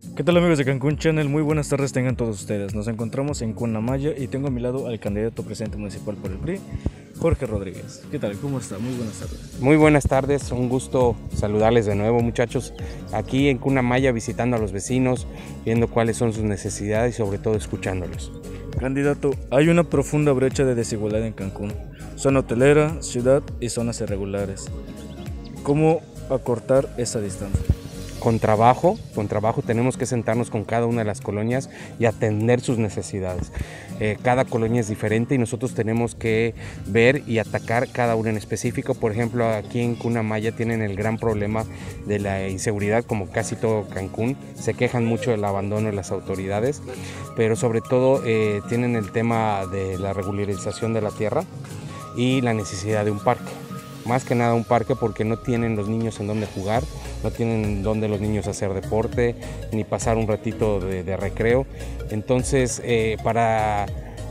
¿Qué tal amigos de Cancún Channel? Muy buenas tardes tengan todos ustedes. Nos encontramos en Cunamaya y tengo a mi lado al candidato presidente municipal por el PRI, Jorge Rodríguez. ¿Qué tal? ¿Cómo está? Muy buenas tardes. Muy buenas tardes, un gusto saludarles de nuevo, muchachos, aquí en Cunamaya visitando a los vecinos, viendo cuáles son sus necesidades y sobre todo escuchándolos. Candidato, hay una profunda brecha de desigualdad en Cancún, zona hotelera, ciudad y zonas irregulares. ¿Cómo acortar esa distancia? Con trabajo tenemos que sentarnos con cada una de las colonias y atender sus necesidades. Cada colonia es diferente y nosotros tenemos que ver y atacar cada una en específico. Por ejemplo, aquí en Cunamaya tienen el gran problema de la inseguridad, como casi todo Cancún. Se quejan mucho del abandono de las autoridades, pero sobre todo tienen el tema de la regularización de la tierra y la necesidad de un parque. Más que nada un parque porque no tienen los niños en dónde jugar, no tienen donde los niños hacer deporte, ni pasar un ratito de recreo. Entonces, para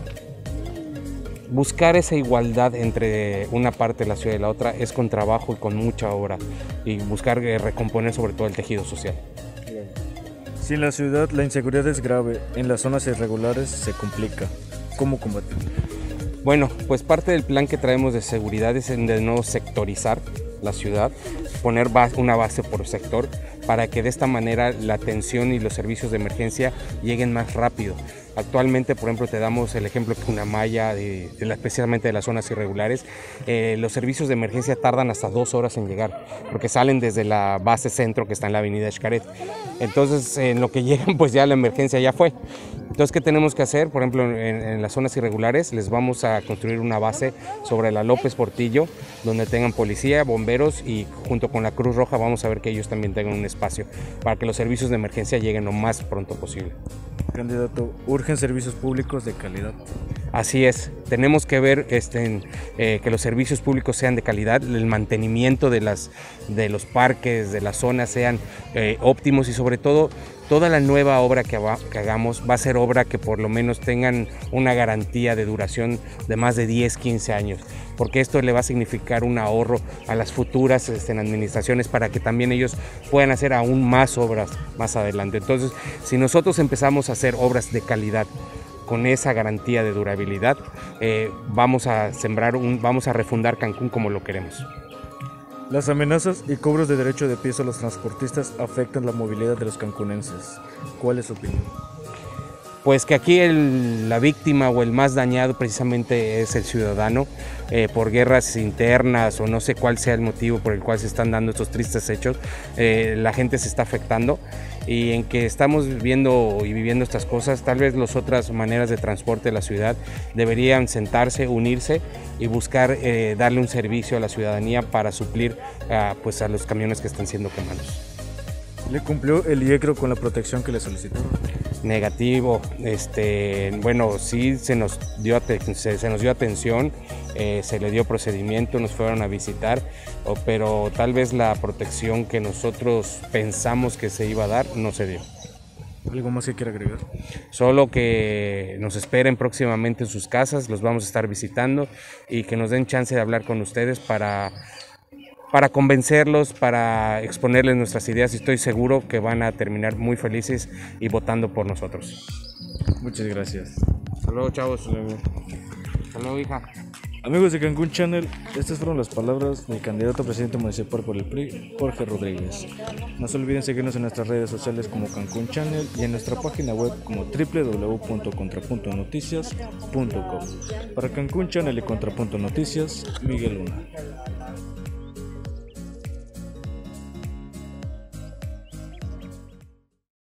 buscar esa igualdad entre una parte de la ciudad y la otra es con trabajo y con mucha obra y buscar recomponer sobre todo el tejido social. Si en la ciudad la inseguridad es grave, en las zonas irregulares se complica. ¿Cómo combatirlo? Bueno, pues parte del plan que traemos de seguridad es de no sectorizar la ciudad, poner una base por sector para que de esta manera la atención y los servicios de emergencia lleguen más rápido. Actualmente, por ejemplo, te damos el ejemplo que Cunamaya, especialmente de las zonas irregulares, los servicios de emergencia tardan hasta 2 horas en llegar, porque salen desde la base centro que está en la avenida Xcaret. Entonces, en lo que llegan, pues ya la emergencia ya fue. Entonces, ¿qué tenemos que hacer? Por ejemplo, en las zonas irregulares les vamos a construir una base sobre la López Portillo, donde tengan policía, bomberos y junto con la Cruz Roja vamos a ver que ellos también tengan un espacio para que los servicios de emergencia lleguen lo más pronto posible. Candidato, urgen servicios públicos de calidad. Así es, tenemos que ver que los servicios públicos sean de calidad, el mantenimiento de los parques, de las zonas sean óptimos y sobre todo toda la nueva obra que hagamos va a ser obra que por lo menos tengan una garantía de duración de más de 10, 15 años, porque esto le va a significar un ahorro a las futuras administraciones para que también ellos puedan hacer aún más obras más adelante. Entonces, si nosotros empezamos a hacer obras de calidad, con esa garantía de durabilidad, vamos a refundar Cancún como lo queremos. Las amenazas y cobros de derecho de piso a los transportistas afectan la movilidad de los cancunenses. ¿Cuál es su opinión? Pues que aquí la víctima o el más dañado precisamente es el ciudadano, por guerras internas o no sé cuál sea el motivo por el cual se están dando estos tristes hechos. La gente se está afectando y en que estamos viendo y viviendo estas cosas, tal vez las otras maneras de transporte de la ciudad deberían sentarse, unirse y buscar darle un servicio a la ciudadanía para suplir pues a los camiones que están siendo quemados. ¿Le cumplió el IECRO con la protección que le solicitó? Negativo, bueno, sí se nos dio atención, se le dio procedimiento, nos fueron a visitar, pero tal vez la protección que nosotros pensamos que se iba a dar no se dio. ¿Algo más que quiera agregar? Solo que nos esperen próximamente en sus casas, los vamos a estar visitando y que nos den chance de hablar con ustedes para convencerlos, para exponerles nuestras ideas y estoy seguro que van a terminar muy felices y votando por nosotros. Muchas gracias. Hasta luego, chavos. Hasta luego, hija. Amigos de Cancún Channel, estas fueron las palabras del candidato a presidente municipal por el PRI, Jorge Rodríguez. No se olviden seguirnos en nuestras redes sociales como Cancún Channel y en nuestra página web como www.contrapuntonoticias.com. Para Cancún Channel y Contrapunto Noticias, Miguel Luna.